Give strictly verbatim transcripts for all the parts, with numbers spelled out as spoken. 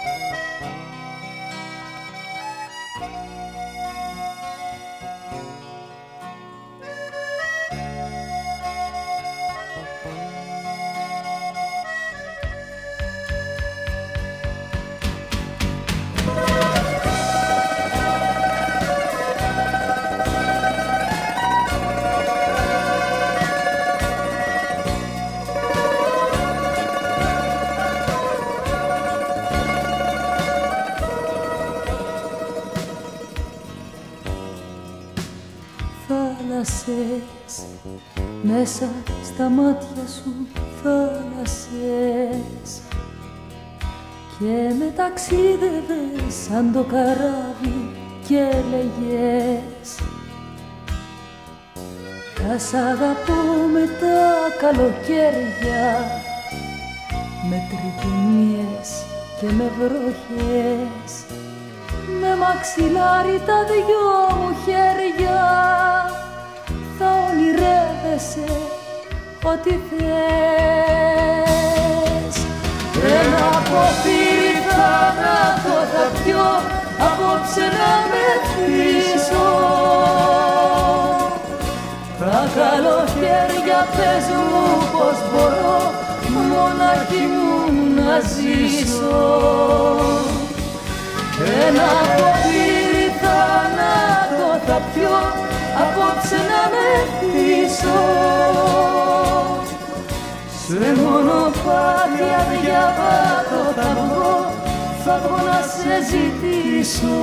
Θάλασσες, μέσα στα μάτια σου θάλασσες, και με ταξίδευες σαν το καράβι και λέγες θα σ' αγαπώ με τα καλοκαίρια, με τριτουνίες και με βροχές, με μαξιλάρι τα δυο μου χέρια, θα ονειρεύεσαι ό,τι θες. Ένα ποτήρι θάνατο θα πιω, απόψε να μεθύσω. Τα καλοκαίρια πες μου πως μπορώ μοναχή μου να ζήσω. Ένα ποτήρι θάνατο θα πιω, απόψε να μεθύσω. Σε μονοπάτι αδιαβάτο θα βγω, θα βγω να σε ζητήσω.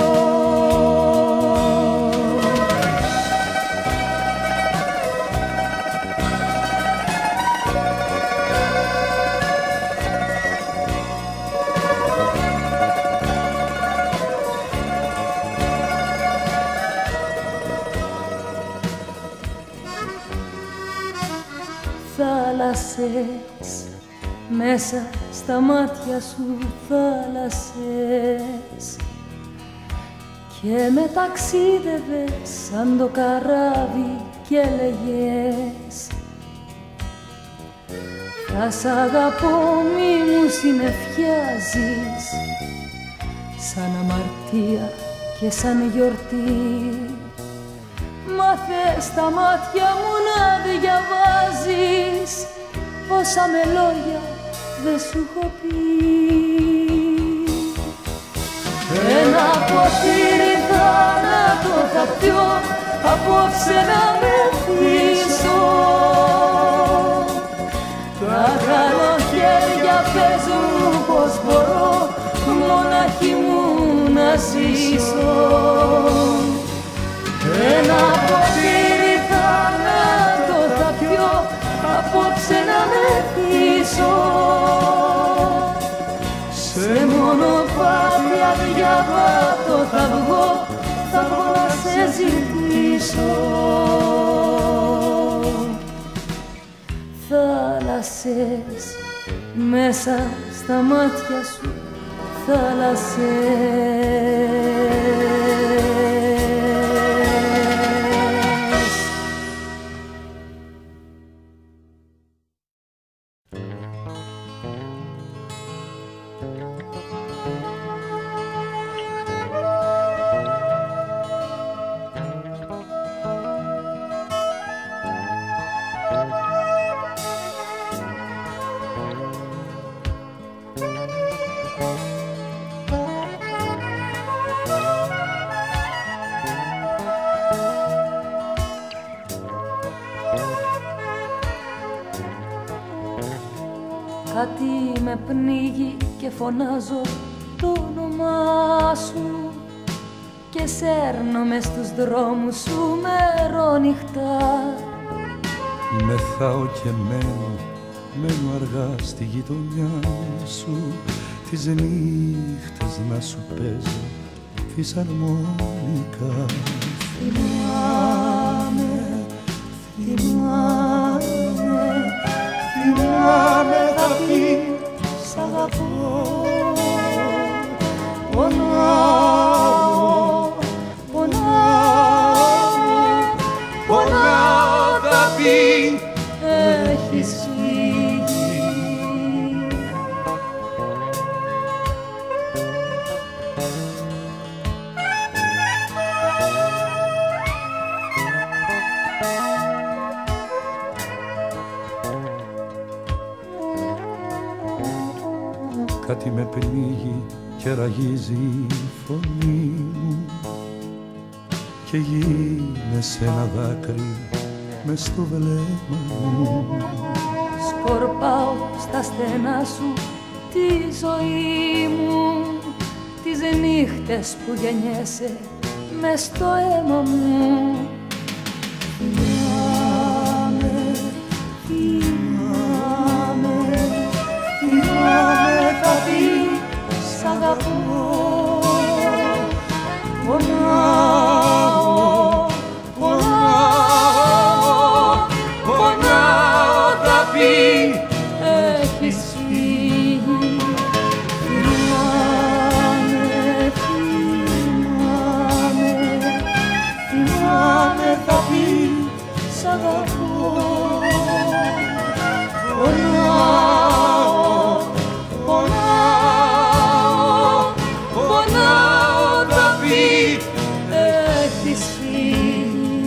Θάλασσες, μέσα στα μάτια σου θάλασσες, και με ταξίδευες σαν το καράβι και λέγες θα σ' αγαπώ μη μου συννεφιάζεις, σαν αμαρτία και σαν γιορτή. Μάθε στα μάτια μου να διαβάζεις όσα με λόγια δεν σου έχω πει. Ένα ποτήρι θάνατο θα πιω, απόψε να μεθύσω. Τα καλοκαίρια πες μου πως μπορώ μοναχή μου να ζήσω. Ένα ποτήρι θάνατο θα πιω, απόψε να μεθύσω. Σε μονοπάτι αδιαβάτο θα βγω, θα βγω να σε ζητήσω. Θάλασσες, μέσα στα μάτια σου θάλασσες. Κάτι με πνίγει και φωνάζω το όνομά σου και σέρνομαι στους δρόμους σου μερόνυχτα. Μεθάω και μένω, μένω αργά στη γειτονιά σου, τις νύχτες να σου παίζω φυσαρμόνικα. Θυμάμαι, θυμάμαι, θυμάμαι θα πει σ' αγαπώ. Πονάω, πονάω, πονάω θα πει έχεις φύγει. κάτι με πνίγει και ραγίζει η φωνή μου και γίνεσαι ένα δάκρυ μες στο βλέμμα μου. Σκορπάω στα στενά σου τη ζωή μου, τις νύχτες που γεννιέσαι μες στο αίμα μου. Θυμάμαι, θυμάμαι, θυμάμαι θα πει σ' αγαπώ. Πονάω, πονάω, πονάω θα πει έχεις φύγει. Θυμάμαι, θυμάμαι, θυμάμαι θα πει σ' αγαπώ. Πονάω, πονάω, πονάω θα πει έχεις φύγει.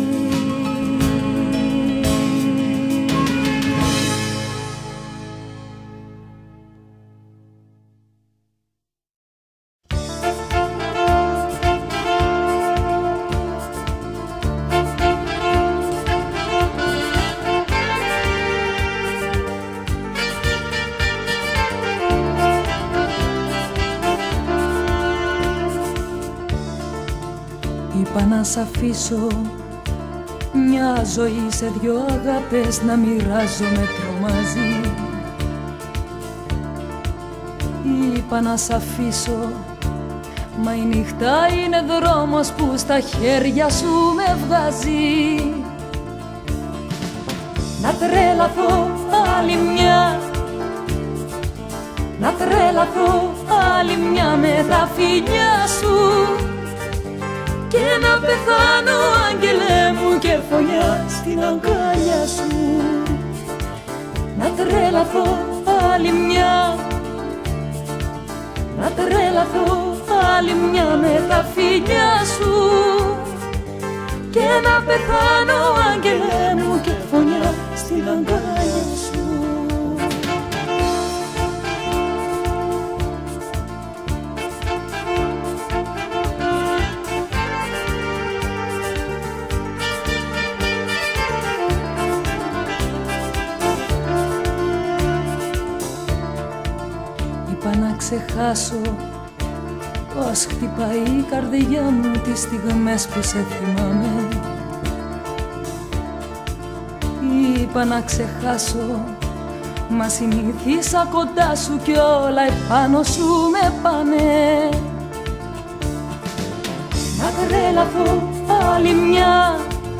Είπα να σ' αφήσω μια ζωή σε δυο αγάπες να μοιράζομαι τρομάζει. Είπα να σ' αφήσω, μα η νύχτα είναι δρόμος που στα χέρια σου με βγάζει. Να τρέλαθω άλλη μια, να τρέλαθω άλλη μια με τα φιλιά σου και να πεθάνω άγγελέ μου και φωνιά στην αγκάλια σου. Να τρέλαθω άλλη μια, να τρέλαθω άλλη μια με τα φιλιά σου και να πεθάνω άγγελέ μου και φωνιά στην αγκάλια σου. Να ξεχάσω πως χτυπάει η καρδιά μου τις στιγμές που σε θυμάμαι. Είπα να ξεχάσω, μα συνήθισα κοντά σου κι όλα επάνω σου με πάνε. Να τρέλαθω άλλη μια,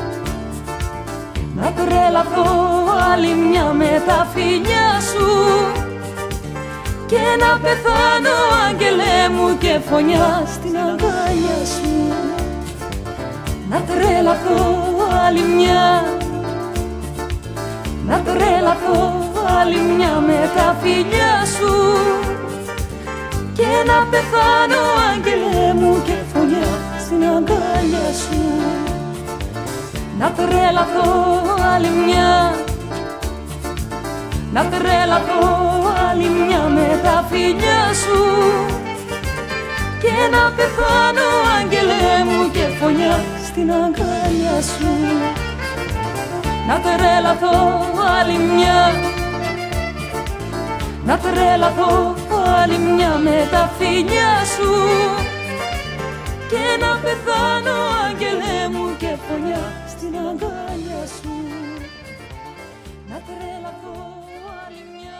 να τρέλαθω άλλη μια με τα φιλιά σου και να πεθάνω άγγελέ μου και φωνιά στην αγκάλια σου. Να τρέλαθω άλλη μια, να τρέλαθω άλλη μια με τα φιλιά σου και να πεθάνω άγγελέ μου και φωνιά στην αγκάλια σου. Να τρέλαθω άλλη μια, να τρέλαθω άλλη μια με τα φιλιά σου και να πεθάνω άγγελέ μου και φωνιά στην αγκάλια σου. Να τρέλαθω άλλη μια, να τρέλαθω άλλη μια με τα φιλιά σου και να πεθάνω άγγελέ μου και φωνιά στην αγκάλια σου. Να τρέλαθω άλλη μια.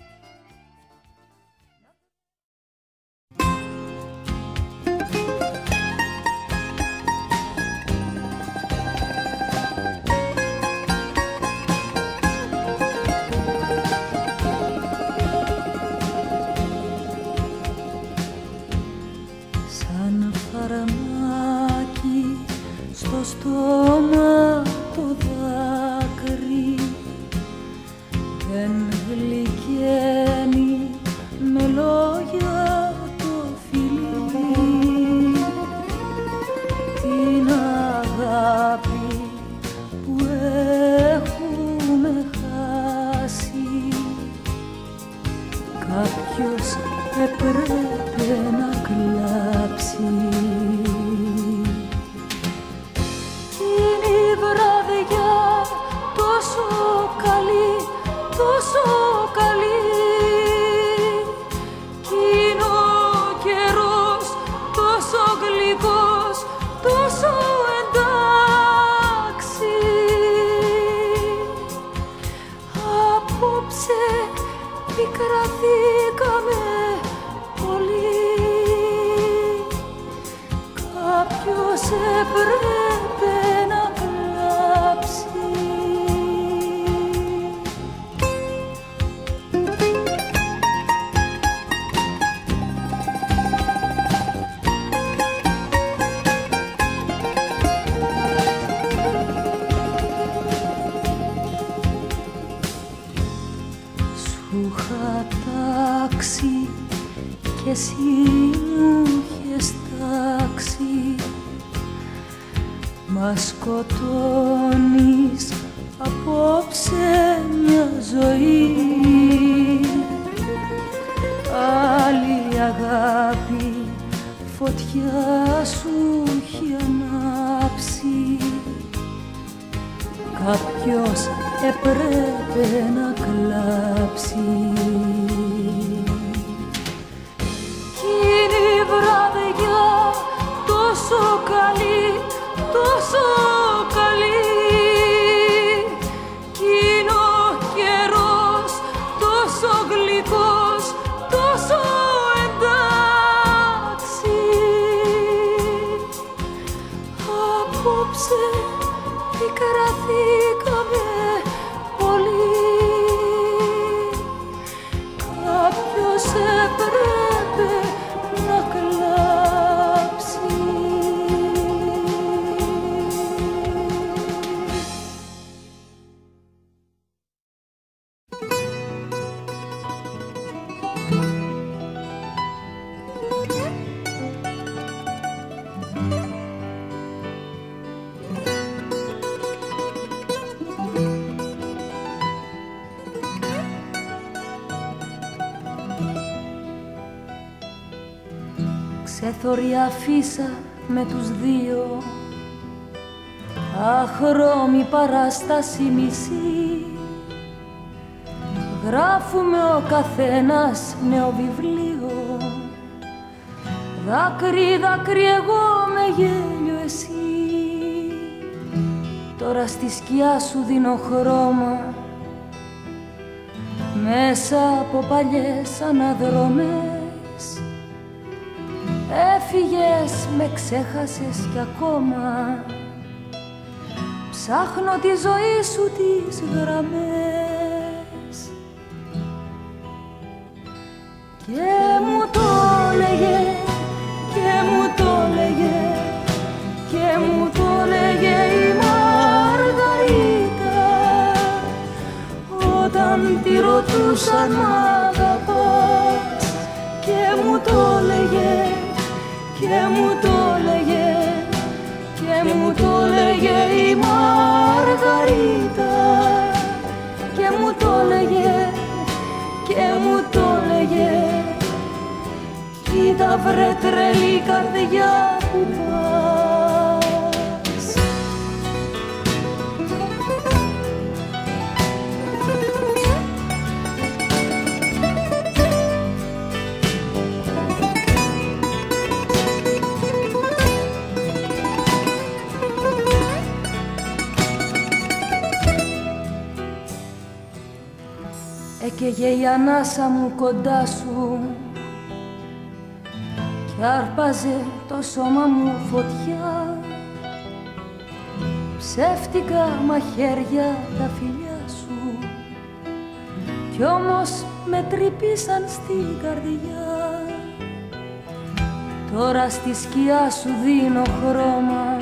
Σαν φαρμάκι στο στόμα το δάκρυ δεν γλυκαίνει με λόγια το φιλί, την αγάπη που έχουμε χάσει. Κάποιος έπρεπε να κλάψει. Εκείνη η βραδιά τόσο καλή, τόσο καλή, εκείνο ο καιρός τόσο γλυκός, τόσο εντάξει. Απόψε πικραθήκαμε πολύ, κάποιος έπρεπε να κλάψει. Σου είχα τάξει κι εσύ μου είχες τάξει, μα σκοτώνεις απόψε μια ζωή. Άλλη αγάπη φωτιά σου έχει ανάψει, κάποιος έπρεπε να κλάψει. Εκείνη η βραδιά τόσο καλή, τόσο καλή, εκείνο ο καιρός τόσο γλυκός, τόσο εντάξει. Απόψε πικραθήκαμε πολύ, κάποιος έπρεπε να κλάψει. Ξεθωριά φύσα με τους δύο, αχρώμη παράσταση μισή. Γράφουμε ο καθένας νέο βιβλίο, δάκρυ, δάκρυ εγώ με γέλιο εσύ. Τώρα στη σκιά σου δίνω χρώμα, μέσα από παλιές αναδρομές. Έφυγες, με ξέχασες κι ακόμα ψάχνω τη ζωή σου τις γραμμές. Και μου το λέγε, και μου το λέγε, και μου το λέγε η Μαργαρίτα, όταν τη ρωτούσαν μ' αγαπάς. Και μου το λέγε, και μου το λέγε, και μου το λέγε η Μαργαρίτα, και μου το λέγε, και μου το λέγε. Κοίτα βρε τρελή καρδιά που πας. Έκαιγε η ανάσα μου κοντά σου κι άρπαζε το σώμα μου φωτιά. Ψεύτικα μαχαίρια τα φιλιά σου κι όμως με τρυπήσαν στην καρδιά. Τώρα στη σκιά σου δίνω χρώμα,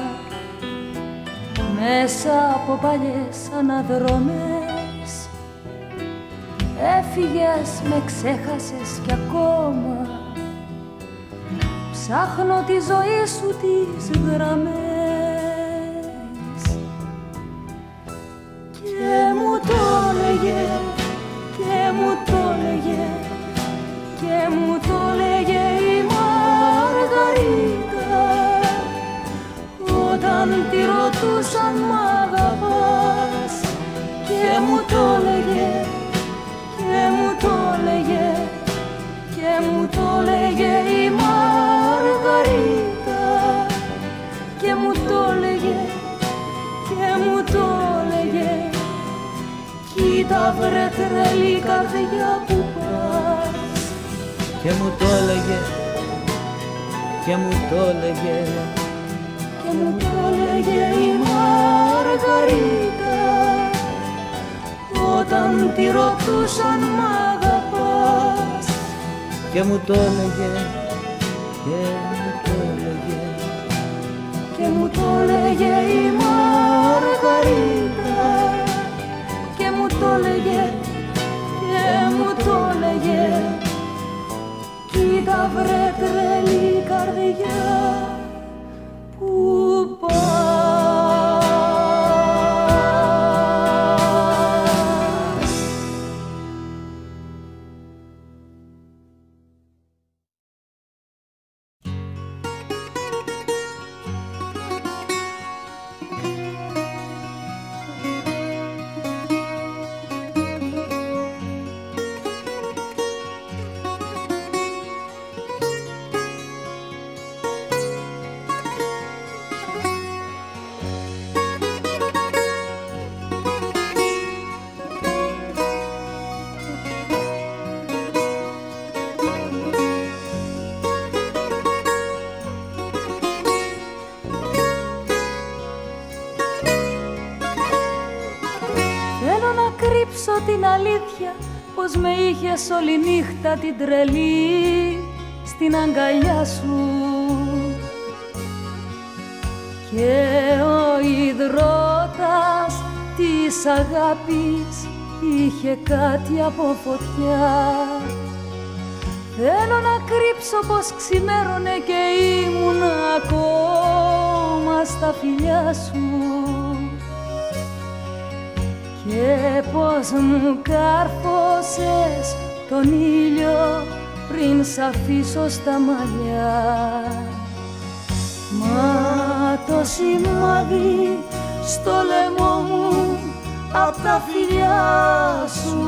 μέσα από παλιές αναδρομές. Έφυγες, με ξέχασες κι ακόμα ψάχνω τη ζωή σου τις γραμμές. Και μου το λέγε, και μου το λέγε, και μου το τρελή καρδιά που πας. Και μου το έλεγε, και μου το έλεγε, και μου το έλεγε η Μαργαρίτα, όταν τη ρωτούσαν μ' αγαπάς. και μου το έλεγε, και μου το έλεγε, και μου το έλεγε η Μαργαρίτα, και μου το έλεγε, και μου το έλεγε, κοίτα βρε τρελή καρδιά που πας. Την αλήθεια πως με είχες όλη νύχτα την τρελή στην αγκαλιά σου, και ο υδρότας της αγάπης είχε κάτι από φωτιά. Θέλω να κρύψω πως ξημέρωνε και ήμουν ακόμα στα φιλιά σου, και πως μου κάρφωσες τον ήλιο πριν σ' αφήσω στα μαλλιά. Μα το σημάδι στο λαιμό μου απ' τα φιλιά σου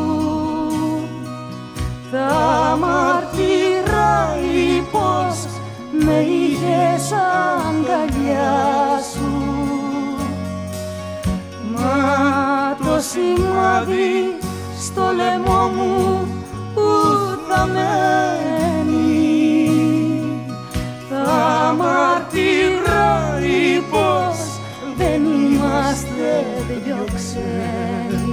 θα μαρτυράει πως με είχες αγκαλιά σου. Μα το σημάδι στο λαιμό μου που θα μένει θα μαρτυράει πως δεν είμαστε δυο ξένοι.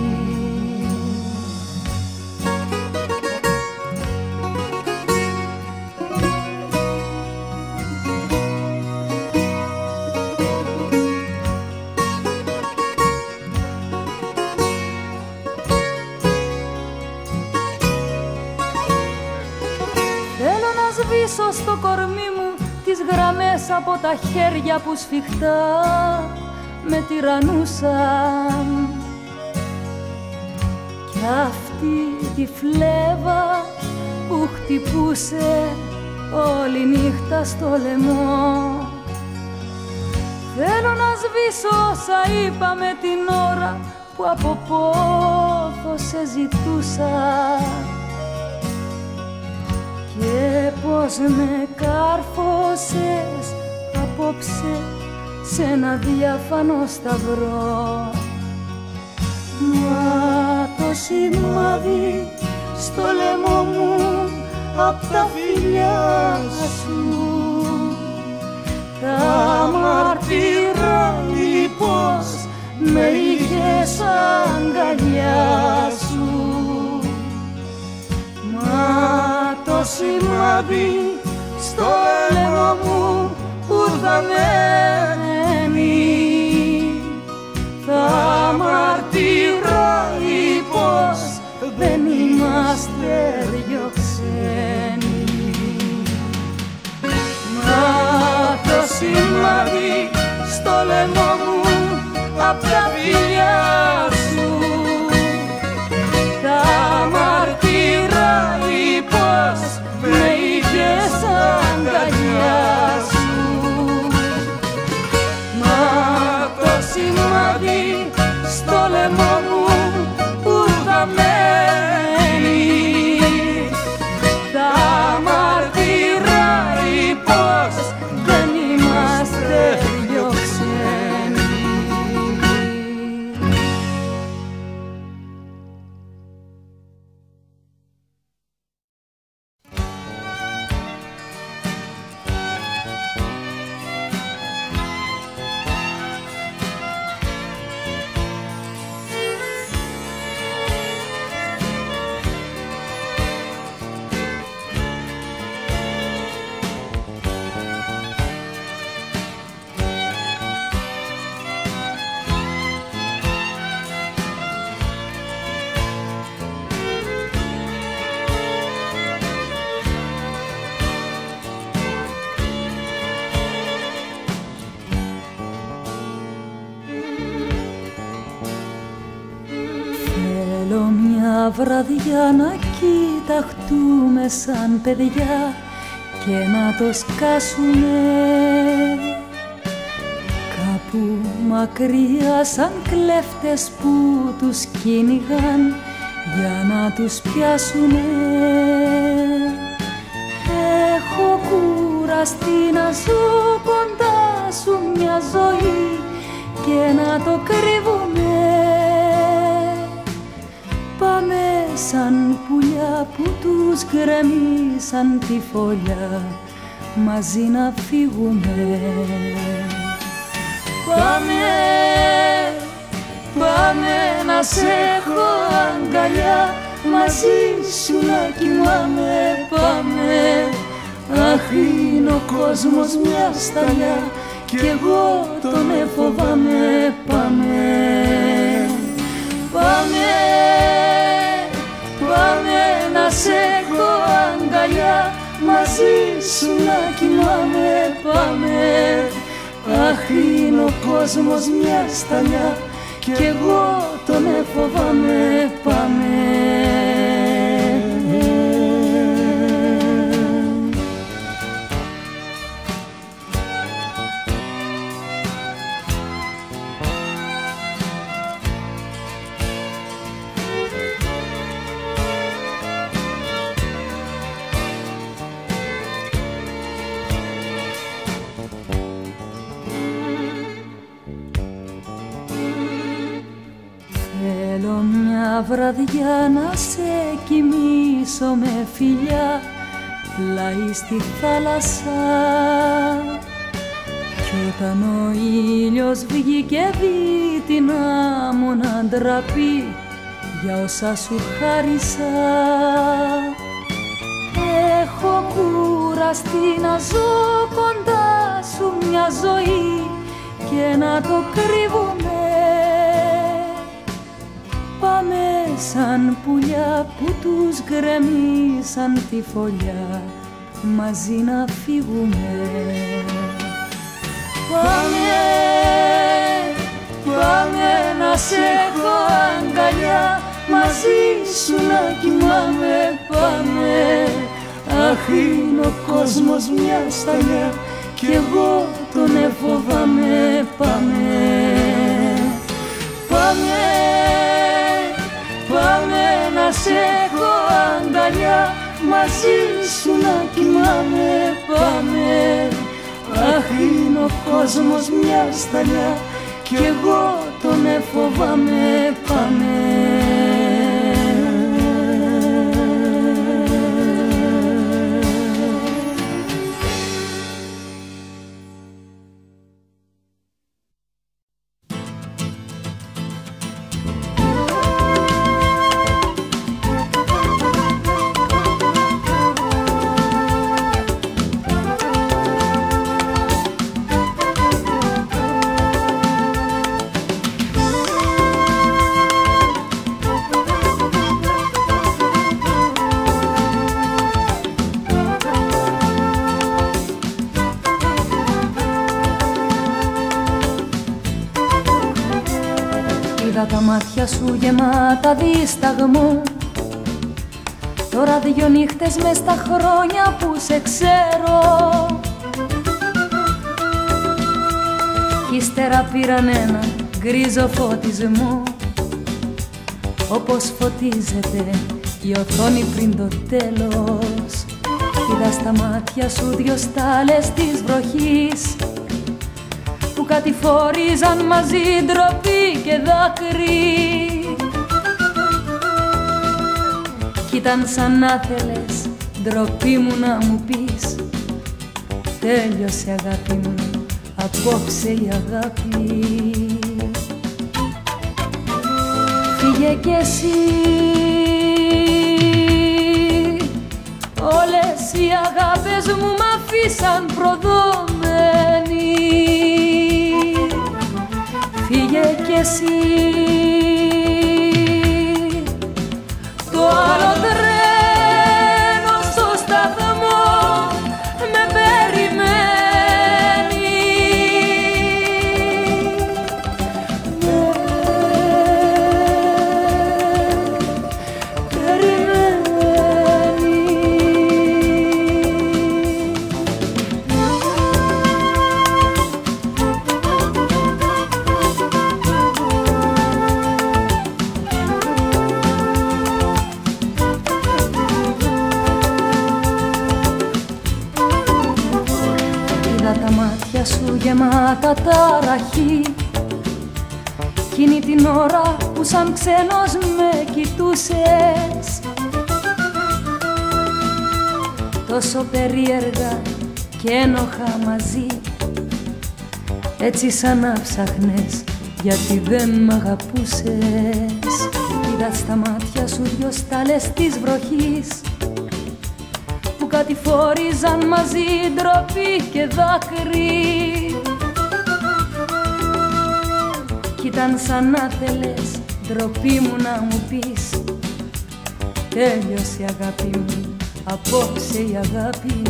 Στο κορμί μου τις γραμμές από τα χέρια που σφιχτά με τυραννούσαν, κι αυτή τη φλέβα που χτυπούσε όλη νύχτα στο λαιμό. Θέλω να σβήσω όσα είπαμε την ώρα που από πόθο σε ζητούσα, και πως με κάρφωσες απόψε σε ένα διάφανο σταυρό. Μα το σημάδι στο λαιμό μου απ' τα φιλιά σου θα μαρτυράει πως με είχες αγκαλιά σου. Μα το σημάδι στο λαιμό μου που θα μένει θα μαρτυράει πως δεν είμαστε δυο ξένοι. Μα το σημάδι στο λαιμό μου απ' τα φιλιά σου θα μαρτυράει πως με είχες αγκαλιά σου. βραδιά να κοιταχτούμε σαν παιδιά και να το σκάσουμε κάπου μακριά σαν κλέφτες που τους κυνηγάν για να τους πιάσουνε. Έχω κουραστεί να ζω κοντά σου μια ζωή και να το κρύβουμε. Πάμε σαν πουλιά που τους γκρεμίσαν τη φωλιά μαζί να φύγουμε. Πάμε, πάμε να σε έχω αγκαλιά, μαζί σου να κοιμάμαι. Πάμε, αχ είναι ο κόσμος μια σταλιά κι εγώ τον εφοβάμαι. Πάμε, πάμε, πάμε να σε έχω αγκαλιά, μαζί σου να κοιμάμαι. Πάμε, αχ είναι ο κόσμος μια σταλιά κι εγώ τον εφοβάμαι. Πάμε. Θέλω μια βραδιά να σε κοιμήσω με φιλιά πλάι στη θάλασσα κι όταν ο ήλιος βγει και δει την άμμο να ντραπεί για όσα σου χάρισα. Έχω κουραστεί να ζω κοντά σου μια ζωή και να το κρύβουμε. Πάμε σαν πουλιά που τους γκρεμίσαν τη φωλιά μαζί να φύγουμε. Πάμε, πάμε να σε έχω αγκαλιά, μαζί σου να κοιμάμαι. Πάμε, αχ είναι ο κόσμος μια σταλιά κι εγώ τον εφοβάμαι. Πάμε, πάμε, πάμε να σε έχω αγκαλιά, μαζί σου να κοιμάμαι. Πάμε, αχ είναι ο κόσμος μια σταλιά κι εγώ τον εφοβάμαι. Πάμε. Είδα τα μάτια σου γεμάτα δισταγμό, τώρα δυο νύχτες μες στα χρόνια που σε ξέρω. Κι ύστερα πήραν ένα γκρίζο φωτισμό, όπως φωτίζεται η οθόνη πριν το τέλος. Είδα στα μάτια σου δυο στάλες της βροχής που κατηφόριζαν μαζί ντροπή και δάκρυ. Κι ήταν σαν να θέλες ντροπή μου να μου πεις τέλειωσε αγάπη μου, απόψε η αγάπη. Φύγε κι εσύ, όλες οι αγάπες μου μ' αφήσαν προδομένη. Φύγε κι εσύ, το άλλο τρένο στο σταθμό με περιμένει. μάτια σου γεμάτα ταραχή, εκείνη την ώρα που σαν ξένος με κοιτούσες, τόσο περίεργα και ένοχα μαζί, έτσι σαν να ψάχνες γιατί δεν μ' αγαπούσες. Είδα στα μάτια σου δυο στάλες της βροχής που κατηφόριζαν μαζί ντροπή και δάκρυ, κι ήταν σαν να θέλες ντροπή μου να μου πεις τέλειωσε η αγάπη μου, απόψε η αγάπη.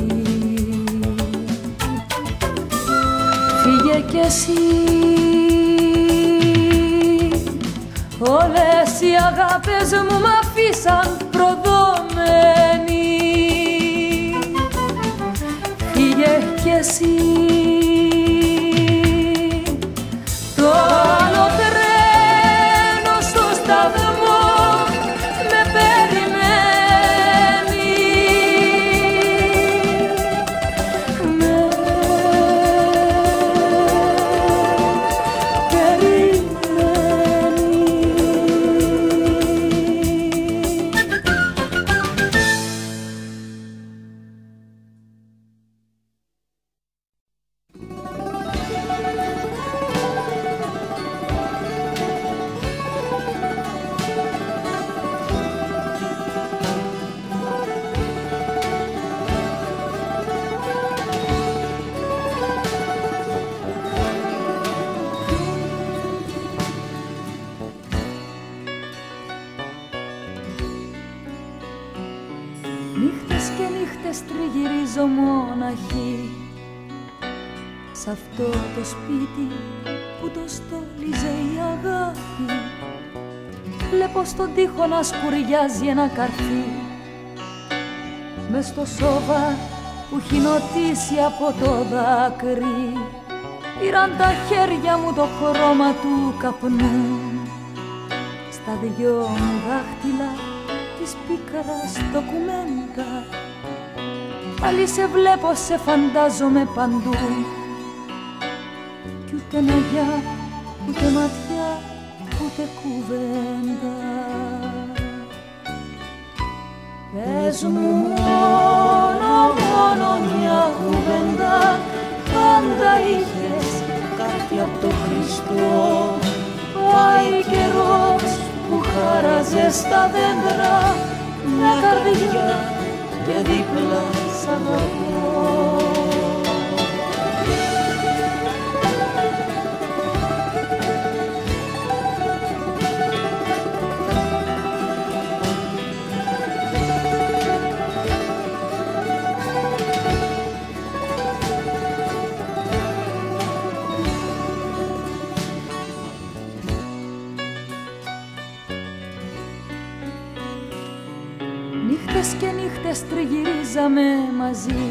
Φύγε κι εσύ, όλες οι αγάπες μου μ' αφήσαν προδομένη. Φύγε κι εσύ, το άλλο τρένο στο σταθμό με περιμένει, με περιμένει. Νύχτες και νύχτες τριγυρίζω μοναχή σ' αυτό το σπίτι που το στόλιζε η αγάπη. Βλέπω στον τοίχο να σκουριάζει ένα καρφί μες στο σόβα που έχει νοτήσει από το δάκρυ. Πήραν τα χέρια μου το χρώμα του καπνού, στα δυο μου δάχτυλα της πίκρας ντοκουμέντα. Πάλι σε βλέπω, σε φαντάζομαι παντού, κι ούτε ναγιά, ούτε ματιά, ούτε κουβέντα. Πες μου μόνο, μόνο μια κουβέντα, πάντα είχες κάτι απ' το Χριστό. Πάει καιρός που χάραζε στα δέντρα μια καρδιά και δίπλα σ' αγαπώ. Νύχτες και νύχτες τριγυρίζαμε μαζί,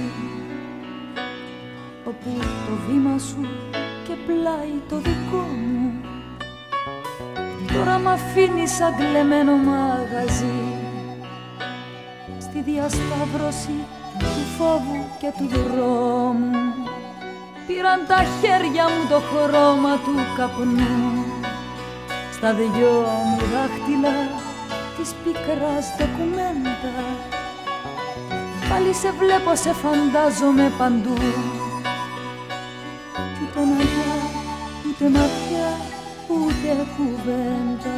όπου το βήμα σου και πλάι το δικό μου τώρα μ' αφήνει σαν κλεμμένο μαγαζί, στη διασταύρωση του φόβου και του δρόμου. Πήραν τα χέρια μου το χρώμα του καπνού, στα δυο μου δάχτυλα της πίκρας ντοκουμέντα. Πάλι σε βλέπω, σε φαντάζομαι παντού, κι ούτε μαλλιά, ούτε ματιά, ούτε κουβέντα.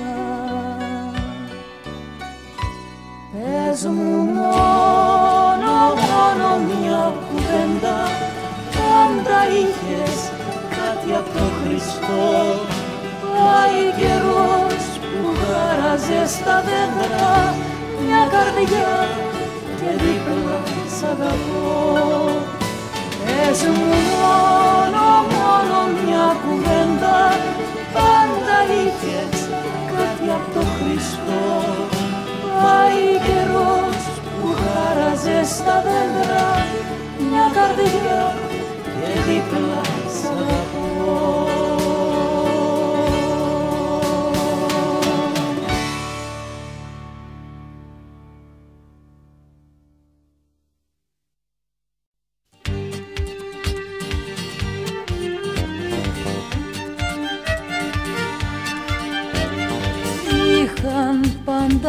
Πες μου μόνο, μόνο μια κουβέντα, πάντα είχες κάτι απ' το Χριστό. Πάει καιρός που χάραζε στα δέντρα μια καρδιά και δίπλα σ' αγαπώ. Πες μου μόνο, μόνο μια κουβέντα, πάντα είχες κάτι απ' το Χριστό. Πάει καιρός που χάραζε στα δέντρα μια καρδιά και δίπλα σ' αγαπώ.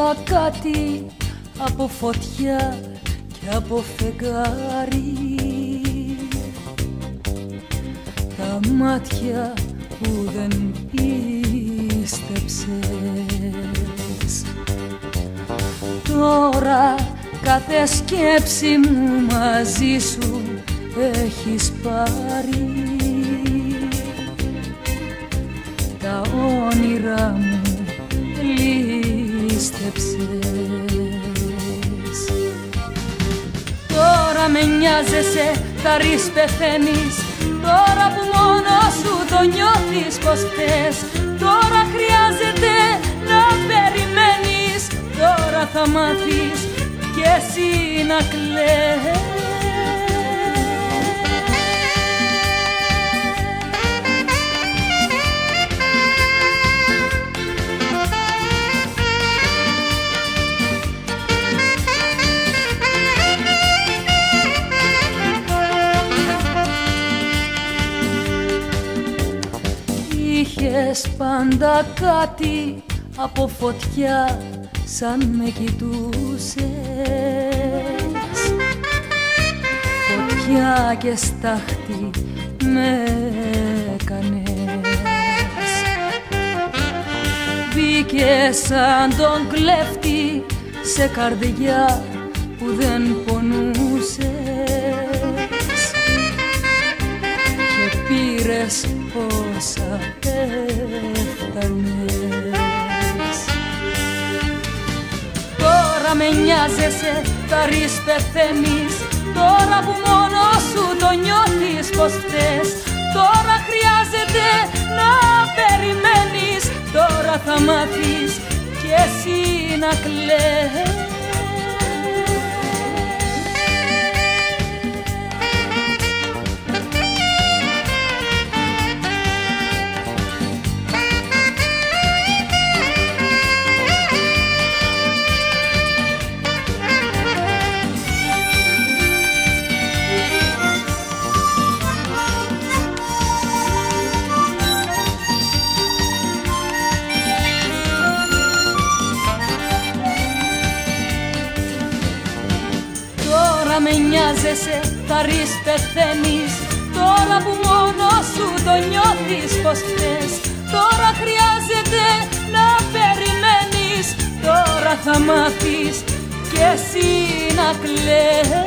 πάντα κάτι από φωτιά και από φεγγάρι. Τα μάτια που δεν πίστεψες, τώρα κάθε σκέψη μου μαζί σου έχεις πάρει. Τα όνειρά μου λήστεψες. Τώρα με νοιάζεσαι, θα ρεις πεθαίνεις, τώρα που μόνο σου το νιώθεις πως θες. Τώρα χρειάζεται να περιμένεις, τώρα θα μάθεις κι εσύ να κλαις. Είχες πάντα κάτι από φωτιά σαν με κοιτούσες, φωτιά και στάχτη με έκανες. Μπήκες σαν τον κλέφτη σε καρδιά που δεν πονούσες και πήρες όσα έφτανες. Τώρα με νοιάζεσαι, θα ρεις πεθαίνεις, τώρα που μόνο σου το νιώθεις πως θες. Τώρα χρειάζεται να περιμένεις, τώρα θα μάθεις κι εσύ να κλαις. Τώρα με νοιάζεσαι, θα ρεις πεθαίνεις, τώρα που μόνο σου το νιώθεις πως θες. Τώρα χρειάζεται να περιμένεις, τώρα θα μάθεις κι εσύ να κλαις.